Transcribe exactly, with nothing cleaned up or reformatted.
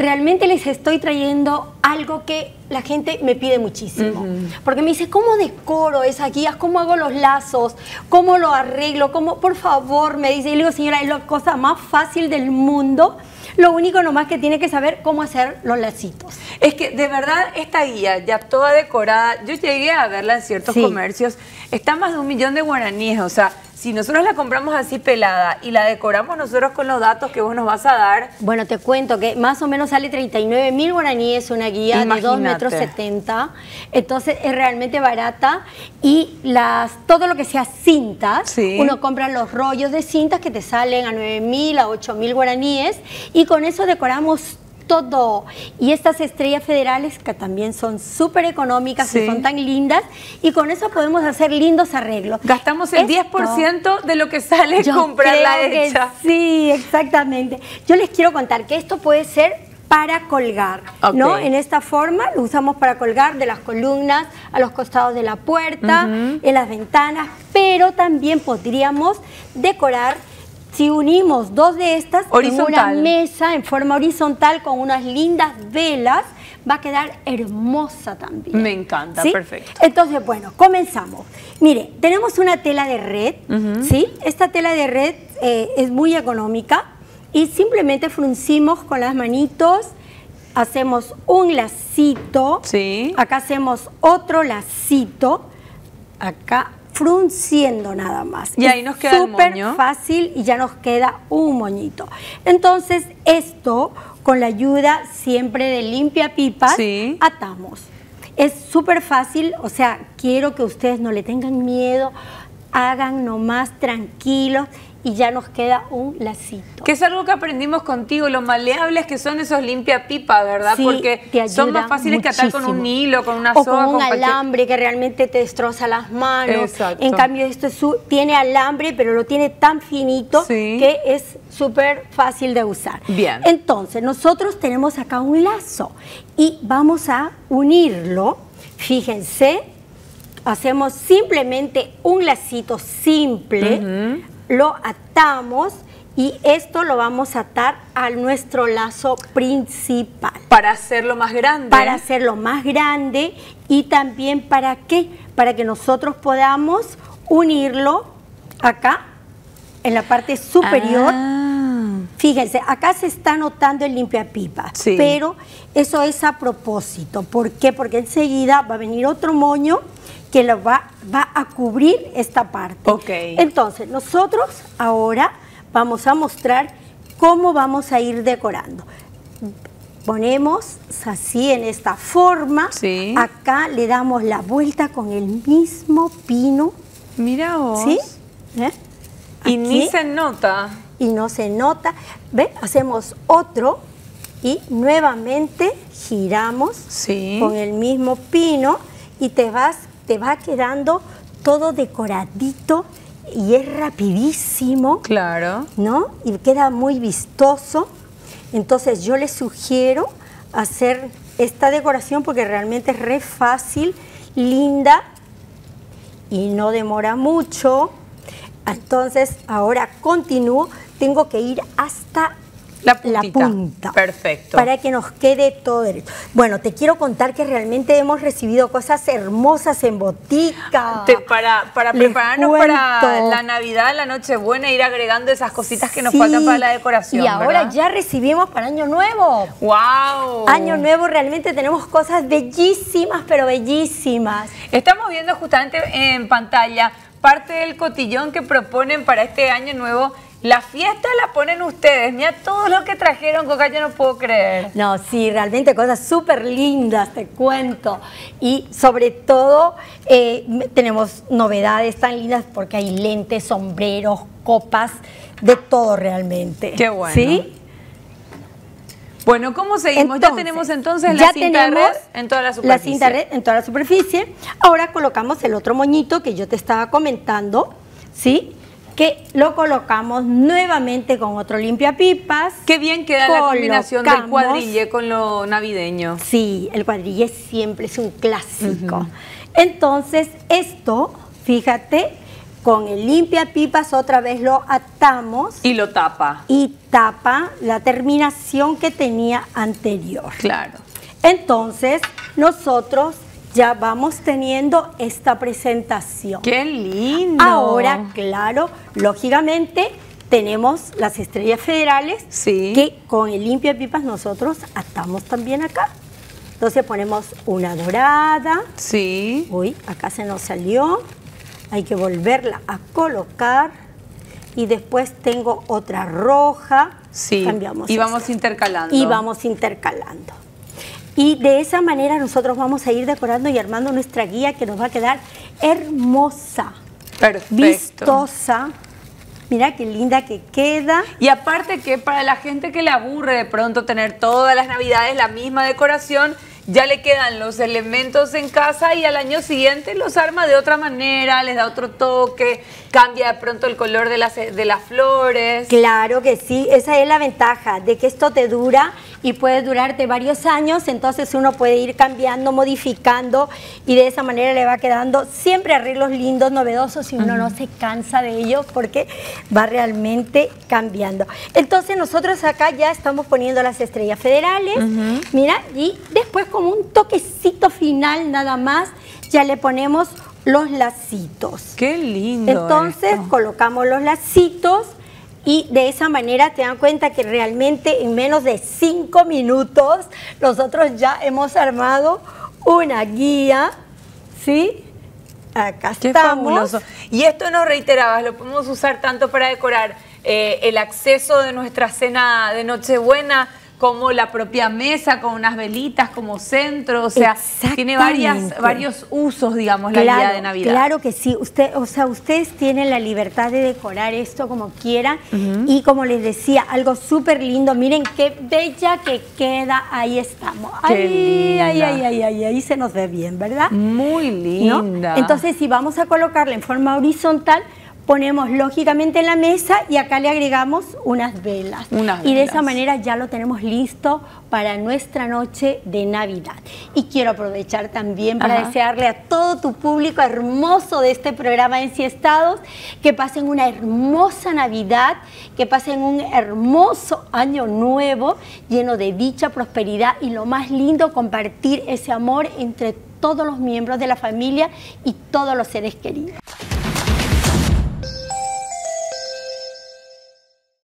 realmente les estoy trayendo algo que la gente me pide muchísimo. Uh-huh. Porque me dice, ¿cómo decoro esas guías? ¿Cómo hago los lazos? ¿Cómo lo arreglo? ¿Cómo? Por favor, me dice. Y le digo, señora, es la cosa más fácil del mundo. Lo único nomás que tiene que saber cómo hacer los lacitos. Es que de verdad esta guía ya toda decorada, yo llegué a verla en ciertos sí. comercios, está más de un millón de guaraníes, o sea, si nosotros la compramos así pelada y la decoramos nosotros con los datos que vos nos vas a dar. Bueno, te cuento que más o menos sale treinta y nueve mil guaraníes una guía. Imagínate. De dos metros setenta. Entonces es realmente barata. Y las todo lo que sea cintas, sí. uno compra los rollos de cintas que te salen a nueve mil, a ocho mil guaraníes. Y con eso decoramos todo. Y estas estrellas federales que también son súper económicas, sí. que son tan lindas, y con eso podemos hacer lindos arreglos. Gastamos el Esto, diez por ciento de lo que sale comprarla hecha. Sí, exactamente. Yo les quiero contar que esto puede ser para colgar, okay. ¿no? En esta forma lo usamos para colgar de las columnas a los costados de la puerta, uh-huh. en las ventanas, pero también podríamos decorar. Si unimos dos de estas horizontal. En una mesa en forma horizontal con unas lindas velas, va a quedar hermosa también. Me encanta, ¿sí? Perfecto. Entonces, bueno, comenzamos. Mire, tenemos una tela de red, uh-huh. ¿sí? Esta tela de red eh, es muy económica y simplemente fruncimos con las manitos, hacemos un lacito, sí. acá hacemos otro lacito, acá frunciendo nada más. Y ahí nos queda el moño. Súper fácil y ya nos queda un moñito. Entonces, esto, con la ayuda siempre de limpia pipas, sí. atamos. Es súper fácil, o sea, quiero que ustedes no le tengan miedo, hagan nomás tranquilos y ya nos queda un lacito. Que es algo que aprendimos contigo, lo maleables que son esos limpia pipa, ¿verdad? Sí, porque son más fáciles muchísimo. Que atar con un hilo, con una o soga. con un con alambre cualquier... que realmente te destroza las manos. Exacto. En cambio, esto es, tiene alambre, pero lo tiene tan finito sí. que es súper fácil de usar. Bien. Entonces, nosotros tenemos acá un lazo y vamos a unirlo. Fíjense, hacemos simplemente un lacito simple, uh-huh. lo atamos y esto lo vamos a atar a nuestro lazo principal. Para hacerlo más grande. Para hacerlo más grande y también ¿para qué? Para que nosotros podamos unirlo acá, en la parte superior. Ah. Fíjense, acá se está notando el limpiapipa, sí. pero eso es a propósito. ¿Por qué? Porque enseguida va a venir otro moño que lo va, va a cubrir esta parte. Okay. Entonces, nosotros ahora vamos a mostrar cómo vamos a ir decorando. Ponemos así en esta forma. Sí. Acá le damos la vuelta con el mismo pino. Mira vos. ¿Sí? ¿Eh? Y aquí, ni se nota. Y no se nota. ¿Ve? Hacemos otro y nuevamente giramos sí. con el mismo pino y te vas, te va quedando todo decoradito y es rapidísimo. Claro. ¿No? Y queda muy vistoso. Entonces yo les sugiero hacer esta decoración porque realmente es re fácil, linda y no demora mucho. Entonces ahora continúo, tengo que ir hasta la, la punta. Perfecto. Para que nos quede todo derecho. Bueno, te quiero contar que realmente hemos recibido cosas hermosas en botica. Te, para para prepararnos para la Navidad, la Nochebuena, ir agregando esas cositas que nos sí. faltan para la decoración. Y ahora ¿verdad? Ya recibimos para Año Nuevo. ¡Wow! Año Nuevo realmente tenemos cosas bellísimas, pero bellísimas. Estamos viendo justamente en pantalla parte del cotillón que proponen para este Año Nuevo. La fiesta la ponen ustedes. Mira todo lo que trajeron, Coca, yo no puedo creer. No, sí, realmente cosas súper lindas, te cuento. Y sobre todo eh, tenemos novedades tan lindas porque hay lentes, sombreros, copas, de todo realmente. Qué bueno. ¿Sí? Bueno, ¿cómo seguimos? Entonces, ya tenemos entonces la ya cinta tenemos red en toda la superficie. La cinta red en toda la superficie. Ahora colocamos el otro moñito que yo te estaba comentando, ¿sí? Que lo colocamos nuevamente con otro limpiapipas. Qué bien queda colocamos, la combinación del cuadrille con lo navideño. Sí, el cuadrille siempre es un clásico. Uh-huh. Entonces, esto, fíjate, con el limpiapipas otra vez lo atamos. Y lo tapa. Y tapa la terminación que tenía anterior. Claro. Entonces, nosotros ya vamos teniendo esta presentación. ¡Qué lindo! Ahora, claro, lógicamente tenemos las estrellas federales, sí, que con el limpiapipas nosotros atamos también acá. Entonces ponemos una dorada. Sí. Uy, acá se nos salió. Hay que volverla a colocar. Y después tengo otra roja. Sí, cambiamos y vamos esta. intercalando. Y vamos intercalando. Y de esa manera nosotros vamos a ir decorando y armando nuestra guía que nos va a quedar hermosa. Perfecto. Vistosa. Mira qué linda que queda. Y aparte que para la gente que le aburre de pronto tener todas las navidades la misma decoración, ya le quedan los elementos en casa y al año siguiente los arma de otra manera, les da otro toque, cambia de pronto el color de las, de las flores. Claro que sí, esa es la ventaja, de que esto te dura y puede durarte varios años, entonces uno puede ir cambiando, modificando y de esa manera le va quedando siempre arreglos lindos, novedosos y uno uh-huh. no se cansa de ellos porque va realmente cambiando. Entonces nosotros acá ya estamos poniendo las estrellas federales, uh-huh. mira, y después como un toquecito final nada más, ya le ponemos los lacitos. ¡Qué lindo! Entonces esto. colocamos los lacitos y de esa manera te dan cuenta que realmente en menos de cinco minutos nosotros ya hemos armado una guía, ¿sí? Acá ¡Qué estamos. fabuloso! Y esto nos reiterabas, lo podemos usar tanto para decorar eh, el acceso de nuestra cena de Nochebuena, como la propia mesa, con unas velitas como centro, o sea, tiene varias, varios usos, digamos, la claro, guía de Navidad. Claro que sí, usted, o sea, ustedes tienen la libertad de decorar esto como quieran uh-huh. y como les decía, algo súper lindo, miren qué bella que queda, ahí estamos. Qué ay, linda. ay, ay, ay, ay, ahí se nos ve bien, ¿verdad? Muy linda. ¿No? Entonces, si vamos a colocarla en forma horizontal, ponemos lógicamente en la mesa y acá le agregamos unas velas. Unas y de velas. esa manera ya lo tenemos listo para nuestra noche de Navidad. Y quiero aprovechar también para Ajá. desearle a todo tu público hermoso de este programa Ensiestados que pasen una hermosa Navidad, que pasen un hermoso año nuevo lleno de dicha, prosperidad y lo más lindo, compartir ese amor entre todos los miembros de la familia y todos los seres queridos.